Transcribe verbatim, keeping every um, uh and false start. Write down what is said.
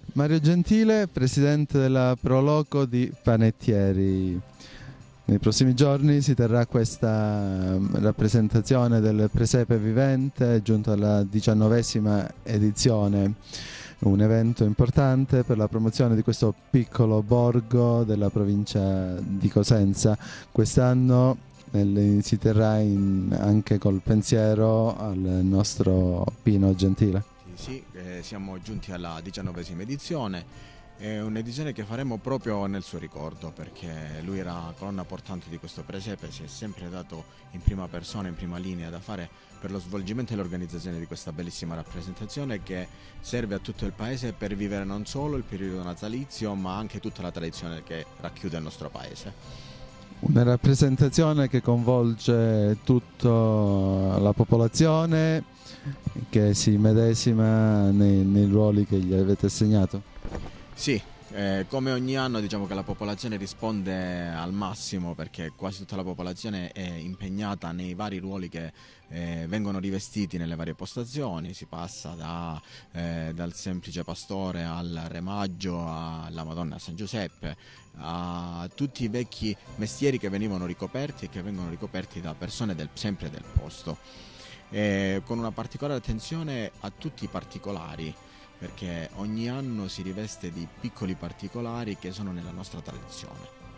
Mario Gentile, presidente della Proloco di Panettieri. Nei prossimi giorni si terrà questa rappresentazione del Presepe Vivente, giunto alla diciannovesima edizione, un evento importante per la promozione di questo piccolo borgo della provincia di Cosenza. Quest'anno si terrà in, anche col pensiero al nostro Pino Gentile. Sì, eh, siamo giunti alla diciannovesima edizione, è un'edizione che faremo proprio nel suo ricordo, perché lui era colonna portante di questo presepe, si è sempre dato in prima persona, in prima linea da fare per lo svolgimento e l'organizzazione di questa bellissima rappresentazione che serve a tutto il paese per vivere non solo il periodo natalizio ma anche tutta la tradizione che racchiude il nostro paese. Una rappresentazione che coinvolge tutta la popolazione, che si medesima nei, nei ruoli che gli avete assegnato? Sì, eh, come ogni anno diciamo che la popolazione risponde al massimo, perché quasi tutta la popolazione è impegnata nei vari ruoli che eh, vengono rivestiti nelle varie postazioni. Si passa da, eh, dal semplice pastore al remaggio, alla Madonna San Giuseppe, a tutti i vecchi mestieri che venivano ricoperti e che vengono ricoperti da persone del, sempre del posto. Eh, con una particolare attenzione a tutti i particolari, perché ogni anno si riveste di piccoli particolari che sono nella nostra tradizione.